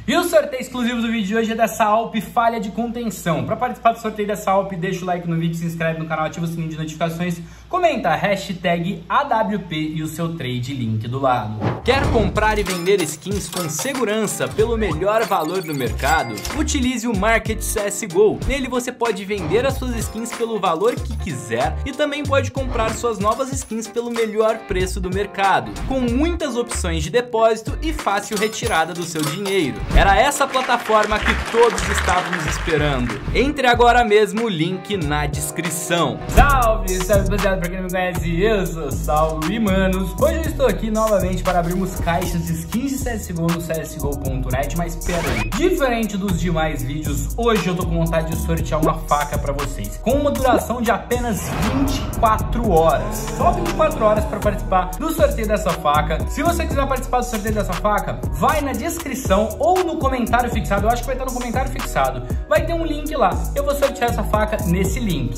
E o sorteio exclusivo do vídeo de hoje é dessa Alp falha de contenção. Para participar do sorteio dessa Alp, deixa o like no vídeo, se inscreve no canal, ativa o sininho de notificações, comenta a hashtag AWP e o seu trade link do lado. Quer comprar e vender skins com segurança pelo melhor valor do mercado? Utilize o Market CSGO. Nele você pode vender as suas skins pelo valor que quiser e também pode comprar suas novas skins pelo melhor preço do mercado, com muitas opções de depósito e fácil retirada do seu dinheiro. Era essa plataforma que todos estávamos esperando. Entre agora mesmo, o link na descrição. Salve, salve rapaziada, pra quem não me conhece, eu sou Saulo e manos, hoje eu estou aqui novamente para abrirmos caixas de skins de CSGO no CSGO.net, mas pera aí, diferente dos demais vídeos, hoje eu tô com vontade de sortear uma faca pra vocês, com uma duração de apenas 24 horas, só 24 horas para participar do sorteio dessa faca. Se você quiser participar do sorteio dessa faca, vai na descrição ou no comentário fixado, eu acho que vai estar no comentário fixado, vai ter um link lá, eu vou sortear essa faca nesse link.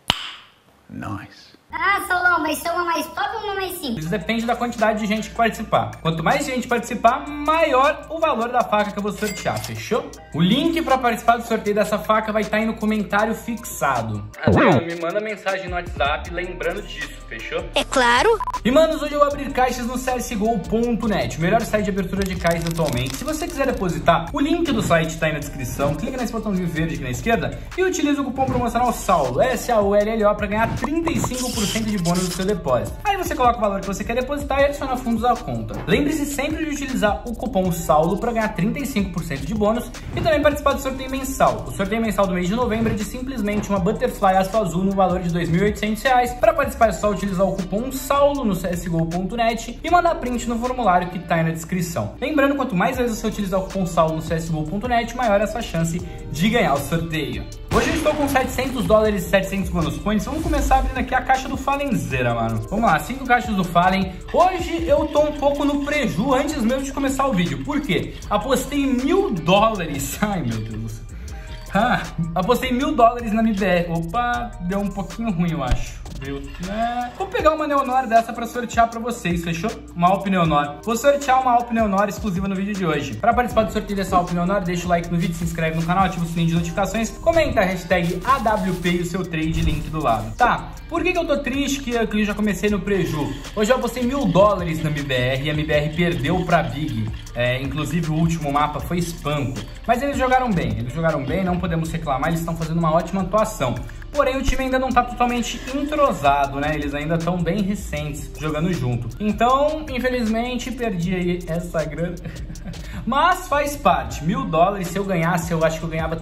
Nice. Ah, Saulão, vai ser uma mais top ou uma mais simples? Isso depende da quantidade de gente que participar. Quanto mais gente participar, maior o valor da faca que eu vou sortear, fechou? O link para participar do sorteio dessa faca vai estar aí no comentário fixado. Adriano, me manda mensagem no WhatsApp lembrando disso, fechou? É claro. E manos, hoje eu vou abrir caixas no CSGO.net, o melhor site de abertura de caixas atualmente. Se você quiser depositar, o link do site está aí na descrição. Clica nesse botãozinho verde aqui na esquerda e utiliza o cupom promocional SAULO, SAULLO, para ganhar 35% de bônus do seu depósito. Aí você coloca o valor que você quer depositar e adiciona fundos à conta. Lembre-se sempre de utilizar o cupom SAULO para ganhar 35% de bônus e também participar do sorteio mensal. O sorteio mensal do mês de novembro é de simplesmente uma Butterfly Aço Azul no valor de R$ 2.800. Para participar é só utilizar o cupom SAULO no CSGO.net e mandar print no formulário que está aí na descrição. Lembrando, quanto mais vezes você utilizar o cupom SAULO no CSGO.net, maior é a sua chance de ganhar o sorteio. Hoje eu estou com $700 e 700 bonus points. Vamos começar abrindo aqui a caixa do Fallenzeira, mano. Vamos lá, 5 caixas do Fallen. Hoje eu tô um pouco no preju antes mesmo de começar o vídeo. Por quê? Apostei $1.000. Ai, meu Deus do céu. Apostei $1.000 na MBR. Opa, deu um pouquinho ruim, eu acho. Vou pegar uma Neonor dessa pra sortear pra vocês, fechou? Uma Alp Neonor. Vou sortear uma Alp Neonor exclusiva no vídeo de hoje. Pra participar do sorteio dessa Alp Neonor, deixa o like no vídeo, se inscreve no canal, ativa o sininho de notificações, comenta a hashtag AWP e o seu trade link do lado. Tá, por que eu tô triste que eu já comecei no preju? Hoje eu apostei $1.000 na MBR e a MBR perdeu pra Big. Inclusive o último mapa foi espanco. Mas eles jogaram bem, não podemos reclamar, eles estão fazendo uma ótima atuação. Porém, o time ainda não tá totalmente entrosado, né? Eles ainda estão bem recentes jogando junto. Então, infelizmente, perdi aí essa grana. Mas faz parte. $1.000, se eu ganhasse, eu acho que eu ganhava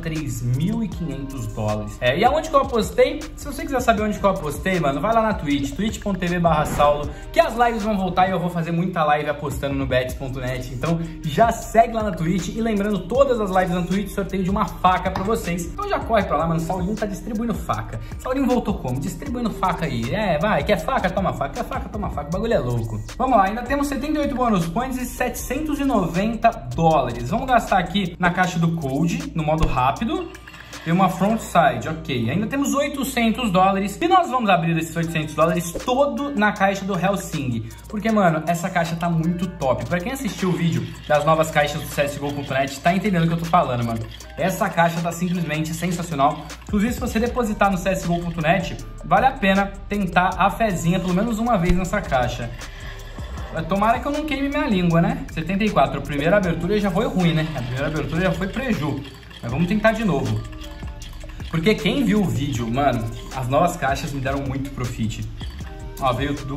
$3.500. E aonde que eu apostei? Se você quiser saber onde que eu apostei, mano, vai lá na Twitch, twitch.tv/Saulo, que as lives vão voltar e eu vou fazer muita live apostando no bets.net. Então, já segue lá na Twitch. E lembrando, todas as lives na Twitch, sorteio de uma faca pra vocês. Então já corre pra lá, mano. O Saulinho tá distribuindo faca. Saulinho voltou como? Distribuindo faca aí. Vai, quer faca? Toma faca. Quer faca? Toma faca. O bagulho é louco. Vamos lá, ainda temos 78 bônus points e $790. Vamos gastar aqui na caixa do Cold, no modo rápido. E uma frontside, ok. Ainda temos $800 e nós vamos abrir esses $800 todo na caixa do Helsing. Porque, mano, essa caixa tá muito top. Pra quem assistiu o vídeo das novas caixas do CSGO.net, tá entendendo o que eu tô falando, mano. Essa caixa tá simplesmente sensacional. Inclusive, se você depositar no CSGO.net, vale a pena tentar a fezinha pelo menos uma vez nessa caixa. Tomara que eu não queime minha língua, né? 74, a primeira abertura já foi ruim, né? A primeira abertura já foi preju. Mas vamos tentar de novo. Porque quem viu o vídeo, mano, as novas caixas me deram muito profit. Ó, veio do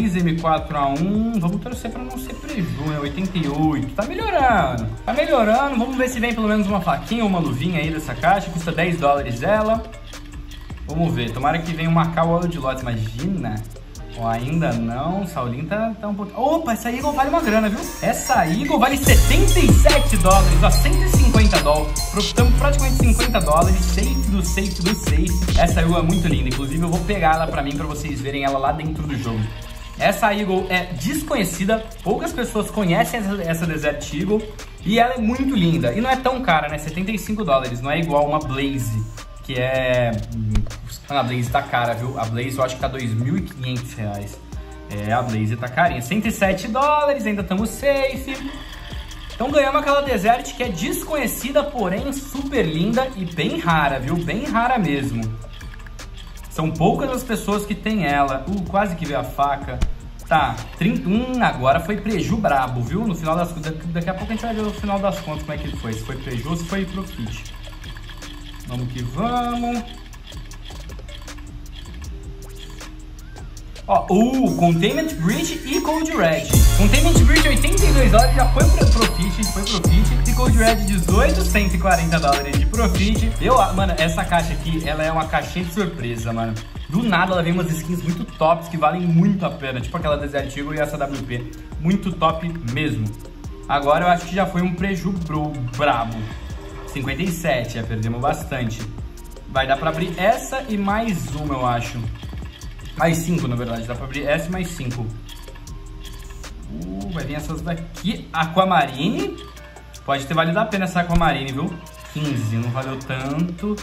3M4A1, vamos torcer pra não ser preju, né? 88, tá melhorando. Tá melhorando, vamos ver se vem pelo menos uma faquinha ou uma luvinha aí dessa caixa. Custa $10 ela. Vamos ver, tomara que venha uma Call de Lotes, imagina. Ó, ainda não, Saulinho tá um pouquinho... Opa, essa Eagle vale uma grana, viu? Essa Eagle vale $77, ó, $150. Profitamos praticamente $50, safe do safe do safe. Essa Eagle é muito linda, inclusive eu vou pegar ela pra mim, pra vocês verem ela lá dentro do jogo. Essa Eagle é desconhecida, poucas pessoas conhecem essa Desert Eagle e ela é muito linda. E não é tão cara, né? $75, não é igual uma Blaze, que é... A Blaze tá cara, viu? A Blaze eu acho que tá R$2.500. A Blaze tá carinha. $107, ainda estamos safe. Então ganhamos aquela Desert que é desconhecida, porém super linda e bem rara, viu? Bem rara mesmo. São poucas as pessoas que tem ela. Quase que veio a faca. Tá, 31, agora foi preju brabo, viu? No final das contas, daqui a pouco a gente vai ver no final das contas como é que foi. Se foi preju ou se foi profit. Vamos que vamos. Ó, Containment Breach e Cold Red. Containment Breach 82 dólares, já foi profit, E Cold Red 18, 140 dólares de profit. Mano, essa caixa aqui, ela é uma caixinha de surpresa, mano. Do nada ela vem umas skins muito tops que valem muito a pena, tipo aquela Desert Eagle e essa WP. Muito top mesmo. Agora eu acho que já foi um preju brabo. 57, perdemos bastante. Vai dar pra abrir essa e mais uma, eu acho. Mais 5, na verdade. Dá pra abrir essa e mais 5. Vai vir essas daqui. Aquamarine. Pode ter valido a pena essa Aquamarine, viu? 15, não valeu tanto.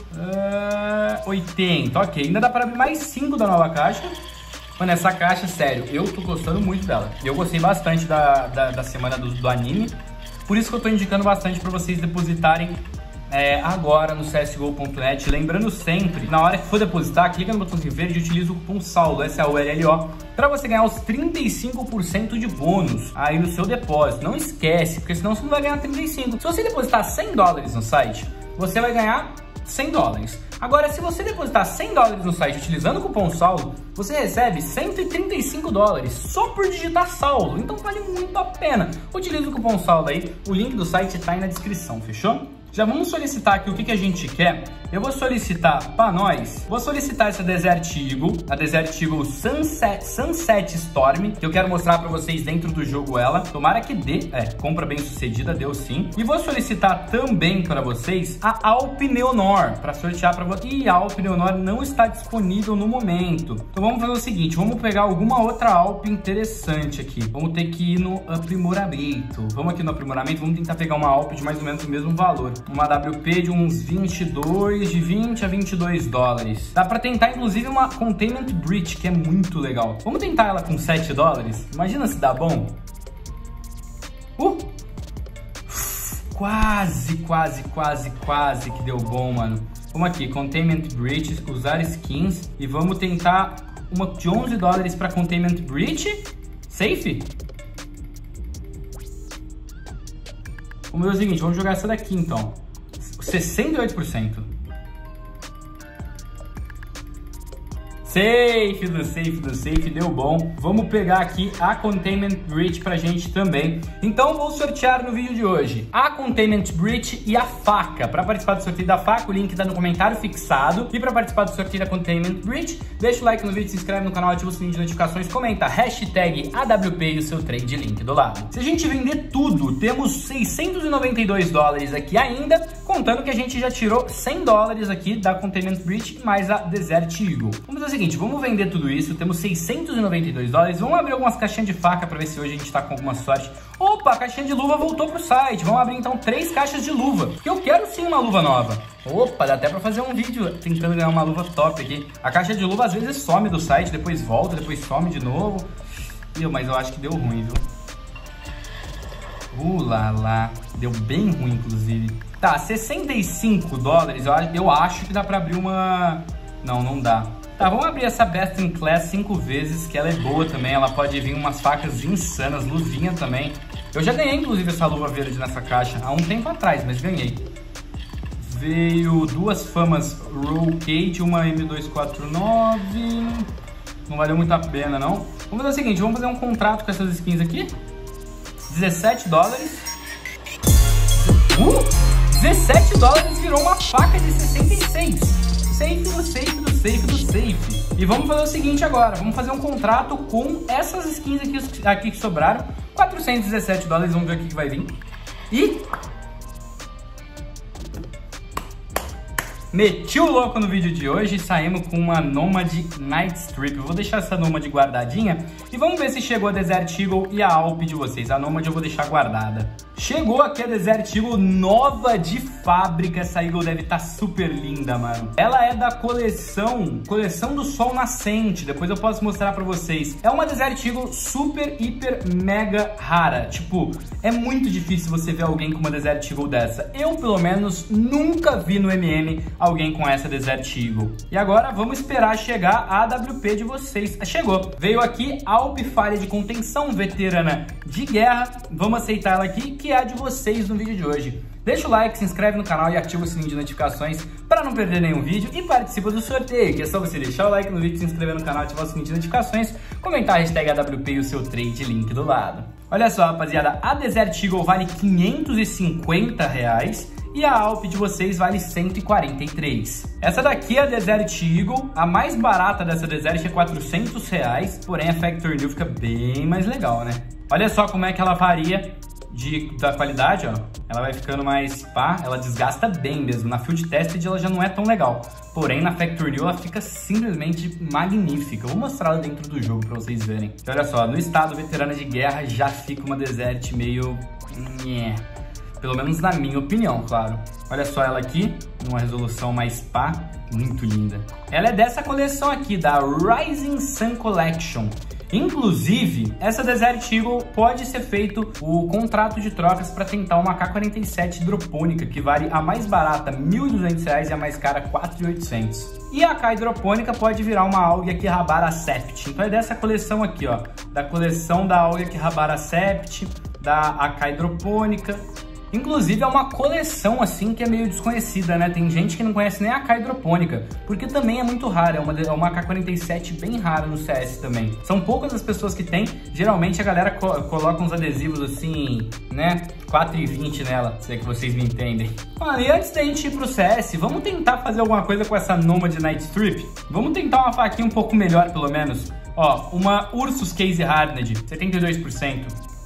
80, ok. Ainda dá pra abrir mais 5 da nova caixa. Mano, essa caixa, sério, eu tô gostando muito dela. Eu gostei bastante da semana do anime. Por isso que eu tô indicando bastante pra vocês depositarem agora no csgo.net. Lembrando sempre, na hora que for depositar, clica no botãozinho verde e utiliza o cupom SAULO, SAULLO, para você ganhar os 35% de bônus aí no seu depósito. Não esquece, porque senão você não vai ganhar 35. Se você depositar 100 dólares no site, você vai ganhar 100 dólares. Agora, se você depositar 100 dólares no site utilizando o cupom SAULO, você recebe 135 dólares só por digitar SAULO. Então vale muito a pena. Utilize o cupom SAULO aí, o link do site tá aí na descrição, fechou? Já vamos solicitar aqui o que a gente quer. Eu vou solicitar para nós, vou solicitar essa Desert Eagle, a Desert Eagle Sunset Storm, que eu quero mostrar para vocês dentro do jogo ela. Tomara que dê, compra bem sucedida, deu sim. E vou solicitar também para vocês a Alp Neonor, para sortear para vocês. E a Alp Neonor não está disponível no momento. Então vamos fazer o seguinte, vamos pegar alguma outra Alp interessante aqui. Vamos ter que ir no aprimoramento. Vamos aqui no aprimoramento, vamos tentar pegar uma Alp de mais ou menos o mesmo valor. Uma WP de uns 22, de 20 a 22 dólares. Dá pra tentar, inclusive, uma Containment Breach, que é muito legal. Vamos tentar ela com 7 dólares? Imagina se dá bom. Quase que deu bom, mano. Vamos aqui, Containment Breach, usar skins. E vamos tentar uma de 11 dólares pra Containment Breach. Safe? Vamos ver o seguinte, vamos jogar essa daqui então. 68%. Safe, deu bom. Vamos pegar aqui a Containment Breach pra gente também. Então vou sortear no vídeo de hoje a Containment Breach e a faca. Para participar do sorteio da faca, o link tá no comentário fixado. E para participar do sorteio da Containment Breach, deixa o like no vídeo, se inscreve no canal, ativa o sininho de notificações, comenta hashtag AWP e o seu trade link do lado. Se a gente vender tudo, temos 692 dólares aqui ainda, contando que a gente já tirou 100 dólares aqui da Containment Breach mais a Desert Eagle. Vamos fazer o seguinte, vamos vender tudo isso, temos 692 dólares, vamos abrir algumas caixinhas de faca para ver se hoje a gente tá com alguma sorte. Opa, a caixinha de luva voltou pro site, vamos abrir então 3 caixas de luva, porque eu quero sim uma luva nova. Opa, dá até pra fazer um vídeo tentando ganhar uma luva top aqui. A caixa de luva às vezes some do site, depois volta, depois some de novo. Mas eu acho que deu ruim, viu? Lá, deu bem ruim inclusive. Tá, 65 dólares, eu acho que dá pra abrir uma... Não dá. Tá, vamos abrir essa Best in Class 5 vezes, que ela é boa também, ela pode vir umas facas insanas, luvinha também. Eu já ganhei, inclusive, essa luva verde nessa caixa, há um tempo atrás, mas ganhei. Veio 2 famas Roll Cage, uma M249, não valeu muito a pena, não. Vamos fazer o seguinte, vamos fazer um contrato com essas skins aqui. 17 dólares. 17 dólares virou uma faca de 66. Safe. E vamos fazer o seguinte agora, vamos fazer um contrato com essas skins aqui que sobraram, 417 dólares, vamos ver o que vai vir. E... meti o louco no vídeo de hoje e saímos com uma Nomad Night Strip. Eu vou deixar essa Nomad guardadinha e vamos ver se chegou a Desert Eagle e a Alp de vocês. A Nomad eu vou deixar guardada. Chegou aqui a Desert Eagle nova de fábrica. Essa Eagle deve estar super linda, mano. Ela é da coleção do Sol Nascente. Depois eu posso mostrar pra vocês. É uma Desert Eagle super, hiper, mega rara. Tipo, é muito difícil você ver alguém com uma Desert Eagle dessa. Eu, pelo menos, nunca vi no MM alguém com essa Desert Eagle. E agora vamos esperar chegar a AWP de vocês. Chegou. Veio aqui Alp falha de contenção, veterana de guerra. Vamos aceitar ela aqui, que é a de vocês no vídeo de hoje. Deixa o like, se inscreve no canal e ativa o sininho de notificações para não perder nenhum vídeo e participa do sorteio, que é só você deixar o like no vídeo, se inscrever no canal, ativar o sininho de notificações, comentar a hashtag AWP e o seu trade, link do lado. Olha só, rapaziada, a Desert Eagle vale R$550 e a Alp de vocês vale 143. Essa daqui é a Desert Eagle, a mais barata dessa Desert é R$400, porém a Factory New fica bem mais legal, né? Olha só como é que ela varia da qualidade, ó. Ela vai ficando mais pá, ela desgasta bem mesmo. Na Field Tested ela já não é tão legal, porém na Factory New ela fica simplesmente magnífica. Eu vou mostrar ela dentro do jogo pra vocês verem. E olha só, no estado veterana de guerra já fica uma Desert meio... pelo menos na minha opinião, claro. Olha só ela aqui, numa resolução mais pá, muito linda. Ela é dessa coleção aqui, da Rising Sun Collection. Inclusive, essa Desert Eagle pode ser feito o contrato de trocas para tentar uma K-47 hidropônica, que vale a mais barata R$1.200 e a mais cara R$4.800. E a K hidropônica pode virar uma Auga Akihabara Sept. Então é dessa coleção aqui, ó, da coleção da Auga Akihabara Sept, da AK hidropônica. Inclusive é uma coleção assim que é meio desconhecida, né? Tem gente que não conhece nem a AK hidropônica, porque também é muito rara, é uma AK-47 bem rara no CS também. São poucas as pessoas que tem, geralmente a galera coloca uns adesivos assim, né? 4,20 nela, se é que vocês me entendem. Mano, e antes da gente ir pro CS, vamos tentar fazer alguma coisa com essa Nomad Night Strip? Vamos tentar uma faquinha um pouco melhor, pelo menos. Ó, uma Ursus Case Hardened, 72%.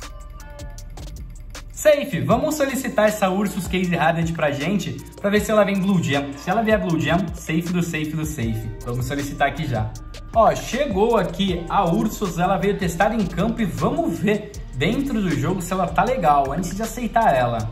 Safe, vamos solicitar essa Ursus Case Hardened pra gente, pra ver se ela vem Blue Gem. Se ela vier Blue Gem, safe do safe do safe. Vamos solicitar aqui já. Ó, chegou aqui a Ursus, ela veio testada em campo e vamos ver dentro do jogo se ela tá legal, antes de aceitar ela.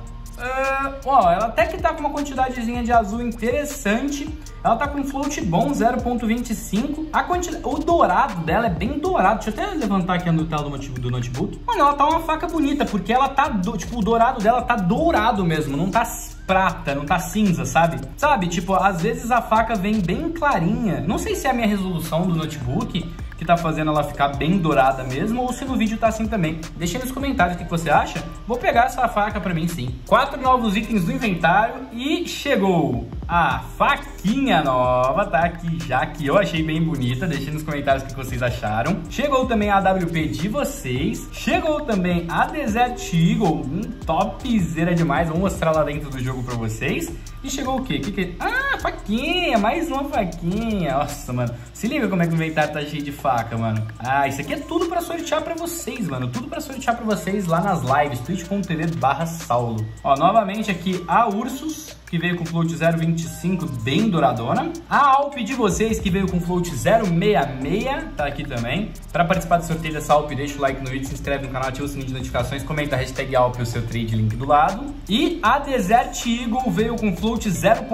Ó, ela até que tá com uma quantidadezinha de azul interessante. Ela tá com float bom, 0.25. O dourado dela é bem dourado. Deixa eu até levantar aqui a tela do notebook. Mano, ela tá uma faca bonita, porque ela tá, tipo, o dourado dela tá dourado mesmo. Não tá prata, não tá cinza, sabe? Sabe, tipo, às vezes a faca vem bem clarinha. Não sei se é a minha resolução do notebook que tá fazendo ela ficar bem dourada mesmo, ou se no vídeo tá assim também. Deixa aí nos comentários o que você acha. Vou pegar essa faca pra mim, sim. 4 novos itens do inventário e chegou a faquinha nova, tá aqui já, que eu achei bem bonita. Deixa nos comentários o que vocês acharam. Chegou também a AWP de vocês. Chegou também a Desert Eagle, topzera demais. Vou mostrar lá dentro do jogo pra vocês. E chegou o quê? Ah, faquinha, mais uma faquinha. Nossa, mano, se liga como é que o inventário tá cheio de faca, mano. Ah, isso aqui é tudo pra sortear pra vocês, mano. Tudo pra sortear pra vocês lá nas lives, twitch.tv/Saulo. Ó, novamente aqui a Ursus, que veio com float 0.25, bem douradona. A Alp de vocês, que veio com float 0.66, tá aqui também. Para participar do sorteio dessa Alp, deixa o like no vídeo, se inscreve no canal, ativa o sininho de notificações, comenta a hashtag Alp e o seu trade, link do lado. E a Desert Eagle veio com float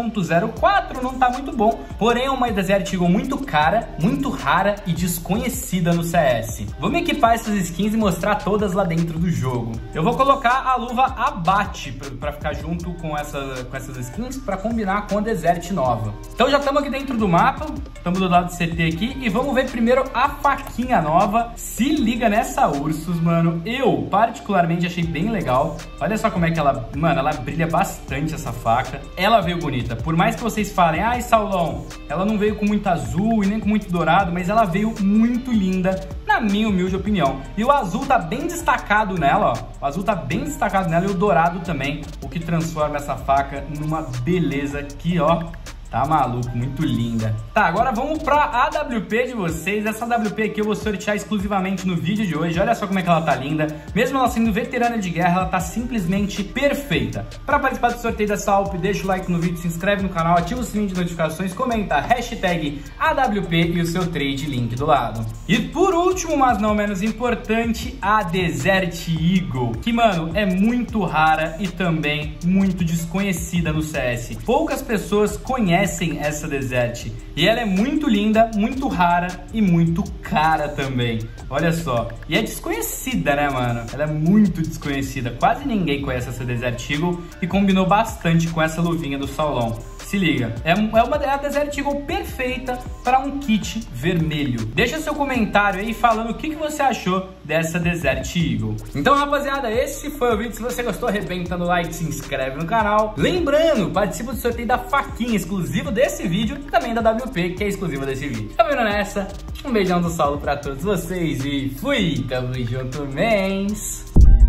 0.04, não tá muito bom, porém é uma Desert Eagle muito cara, muito rara e desconhecida no CS. Vamos equipar essas skins e mostrar todas lá dentro do jogo. Eu vou colocar a luva abate para ficar junto com essas skins, para combinar com a Desert nova. Então já estamos aqui dentro do mapa, estamos do lado do CT aqui e vamos ver primeiro a faquinha nova. Se liga nessa Ursus, mano. Eu particularmente achei bem legal. Olha só como é que ela, mano, ela brilha bastante essa faca. Ela veio bonita, por mais que vocês falem, ai Saulão, ela não veio com muito azul e nem com muito dourado, mas ela veio muito linda, na minha humilde opinião. E o azul tá bem destacado nela, ó. O azul tá bem destacado nela e o dourado também, o que transforma essa faca numa beleza aqui, ó. Tá maluco, muito linda. Tá, agora vamos pra AWP de vocês. Essa AWP aqui eu vou sortear exclusivamente no vídeo de hoje. Olha só como é que ela tá linda. Mesmo ela sendo veterana de guerra, ela tá simplesmente perfeita. Pra participar do sorteio dessa AWP, deixa o like no vídeo, se inscreve no canal, ativa o sininho de notificações, comenta hashtag AWP e o seu trade link do lado. E por último, mas não menos importante, a Desert Eagle, que, mano, é muito rara e também muito desconhecida no CS. Poucas pessoas conhecem essa Desert e ela é muito linda, muito rara e muito cara também. Olha só, e é desconhecida, né, mano? Ela é muito desconhecida, quase ninguém conhece essa Desert Eagle e combinou bastante com essa luvinha do Saulão. Se liga, é a Desert Eagle perfeita para um kit vermelho. Deixa seu comentário aí falando o que você achou dessa Desert Eagle. Então, rapaziada, esse foi o vídeo. Se você gostou, arrebentando o like, se inscreve no canal. Lembrando, participa do sorteio da faquinha exclusivo desse vídeo e também da WP, que é exclusiva desse vídeo. Tá vendo nessa? Um beijão do Saulo para todos vocês e fui! Tamo junto, mens!